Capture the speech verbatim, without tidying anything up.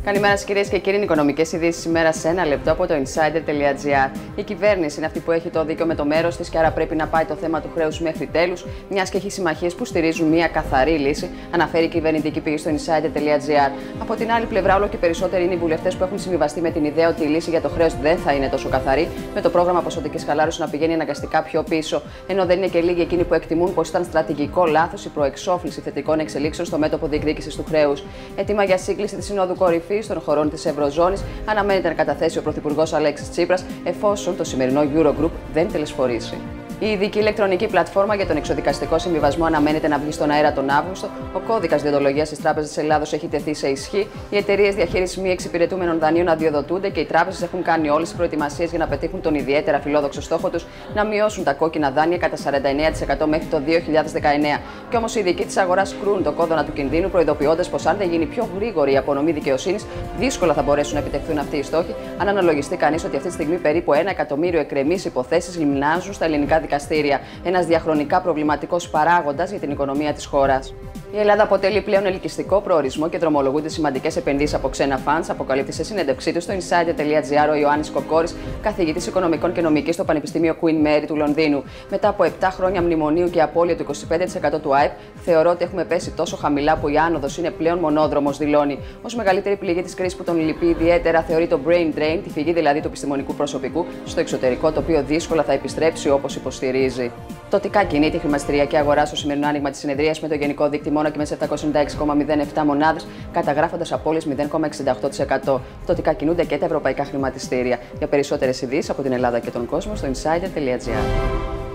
Καλημέρα σας κυρίες και κύριοι. Οικονομικές ειδήσεις σήμερα σε ένα λεπτό από το insider τελεία gr. Η κυβέρνηση είναι αυτή που έχει το δίκιο με το μέρος της και άρα πρέπει να πάει το θέμα του χρέους μέχρι τέλους, μιας και έχει συμμαχίες που στηρίζουν μια καθαρή λύση, αναφέρει η κυβερνητική πηγή στο insider τελεία gr. Από την άλλη πλευρά, όλο και περισσότεροι είναι οι βουλευτές που έχουν συμβιβαστεί με την ιδέα ότι η λύση για το χρέος δεν θα είναι τόσο καθαρή, με το πρόγραμμα ποσοτικής χαλάρωσης να πηγαίνει αναγκαστικά πιο πίσω. Ενώ δεν είναι και λίγοι εκείνοι που εκτιμούν πως ήταν στρατηγικό λάθος η προεξόφληση θετικών εξελίξεων στο μέτωπο διεκδίκησης του χρέους. Έτοιμα για σύγκληση της Συνόδου Κορυφής των χωρών της Ευρωζώνης αναμένεται να καταθέσει ο Πρωθυπουργός Αλέξης Τσίπρας, εφόσον το σημερινό Eurogroup δεν τελεσφορήσει. Η ειδική ηλεκτρονική πλατφόρμα για τον εξοδικαστικό συμβιβασμό αναμένεται να βγει στον αέρα τον Αύγουστο. Ο κώδικας διοντολογίας της Τράπεζας της Ελλάδος έχει τεθεί σε ισχύ. Οι εταιρείες διαχείρισης μη εξυπηρετούμενων δανείων αδειοδοτούνται και οι τράπεζες έχουν κάνει όλες τις προετοιμασίες για να πετύχουν τον ιδιαίτερα φιλόδοξο στόχο τους να μειώσουν τα κόκκινα δάνεια κατά σαράντα εννέα τοις εκατό μέχρι το δύο χιλιάδες δεκαεννέα. Κι όμως οι ειδικοί της αγοράς κρούν το κόδωνα του κινδύνου, προειδοποιώντας πως αν δεν γίνει πιο γρήγορη η απονομή δικαιοσύνης, δύσκολα θα μπορέσουν να επιτευχθούν αυτοί οι στόχοι, αν αναλογιστεί κανείς ότι αυτή τη στιγμή περίπου ένα εκατομμύριο εκκρεμείς υποθέσεις λιμνάζουν στα ελληνικά δικαστήρια. Ένας διαχρονικά προβληματικός παράγοντας για την οικονομία της χώρας. Η Ελλάδα αποτελεί πλέον ελκυστικό προορισμό και δρομολογούνται σημαντικές επενδύσεις από ξένα funds, αποκαλύπτει σε συνέντευξή του στο insider τελεία gr ο Ιωάννης Κοκόρης, καθηγητής Οικονομικών και Νομικής στο Πανεπιστήμιο Queen Mary του Λονδίνου. Μετά από επτά χρόνια μνημονίου και απώλεια του είκοσι πέντε τοις εκατό του ΑΕΠ, θεωρώ ότι έχουμε πέσει τόσο χαμηλά που η άνοδος είναι πλέον μονόδρομος, δηλώνει. Ως μεγαλύτερη πληγή της κρίσης που τον λυπεί ιδιαίτερα, θεωρεί το brain drain, τη φυγή δηλαδή του επιστημονικού προσωπικού στο εξωτερικό, το οποίο δύσκολα θα επιστρέψει όπως υποστηρίζει. Τοτικά κινεί τη χρηματιστηριακή αγορά στο σημερινό άνοιγμα της συνεδρίας με το γενικό δείκτη μόνο και με επτακόσιες ενενήντα έξι κόμμα μηδέν επτά μονάδες, καταγράφοντας απώλειες μηδέν κόμμα εξήντα οκτώ τοις εκατό. Τοτικά κινούνται και τα ευρωπαϊκά χρηματιστήρια. Για περισσότερες ειδήσεις από την Ελλάδα και τον κόσμο στο insider τελεία gr.